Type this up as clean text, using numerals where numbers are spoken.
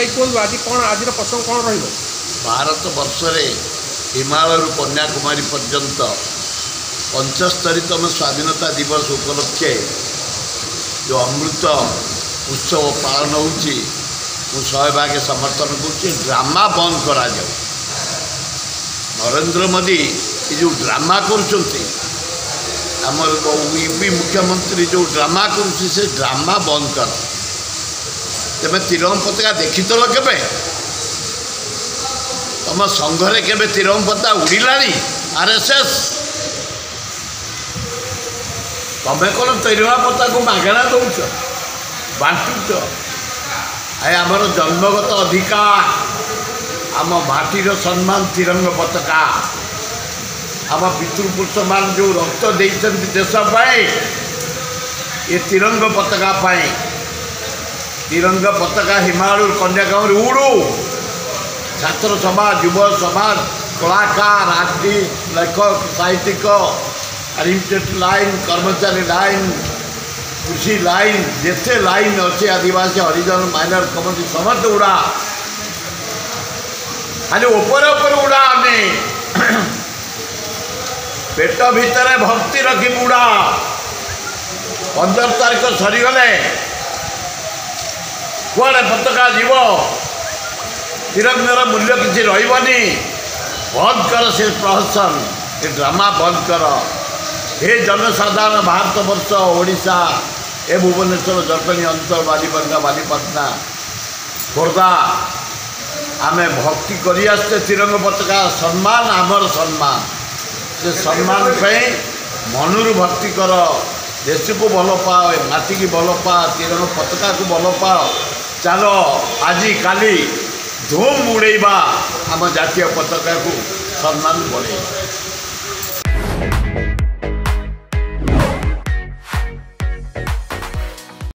भाई कहूँ आज कौन आज प्रसंग कौन रही भारत वर्षे हिमालय कन्याकुमारी पर्यंत 75तम स्वाधीनता दिवस उपलक्षे जो अमृत उत्सव पालन होची भागे समर्थन कर ड्रामा बंद करा जाओ। नरेंद्र मोदी ये जो ड्रामा करमर यूपी मुख्यमंत्री जो ड्रामा कर ड्रामा बंद कर तेज तिरंगा पताका देखी तो के तुम संघरे के तिरंगा पताका उड़िला आरएसएस तुम्हें कौन तिरंगा पताका को मागणा दौच बांटुच आमर जन्मगत अधिकार आम माटीर सम्मान तिरंगा पताका आम पितृपुरुष मान जो रक्त देते देश ये तिरंगा पताका तिरंगा पताका हिमालय कन्याकुमारी उड़ू छात्र समाज युव समाज कलाकार आर्टिस्ट लेखक साहित्यिक आर्किटेक्ट लाइन कर्मचारी लाइन कृषि लाइन जिते लाइन अच्छे आदिवासी हरिजन माइनर कम्युनिटी समस्त उड़ा खाली ऊपर उड़ा पेट भितर भक्ति रखी उड़ा 15 तारीख सरीगले कुआड़े पताका जीव तिरंगार मूल्य किसी रही बंद कर से प्रहसन ये ड्रामा बंद कर हे जनसाधारण भारत वर्ष ओडिशा ए भुवनेश्वर जटणी अंचल बालीपंखा बालीपटना खोर्धा आम भक्ति करते तिरंगा पताका सम्मान आमर सम्मान से सम्मान मनरू भक्ति कर देश को भल पाओ माटी की भल पा तिरंगा पताका को भल पाओ चलो आज काली धूम उड़ेबा आम जातीय पताका को सम्मान बढ़ेबा।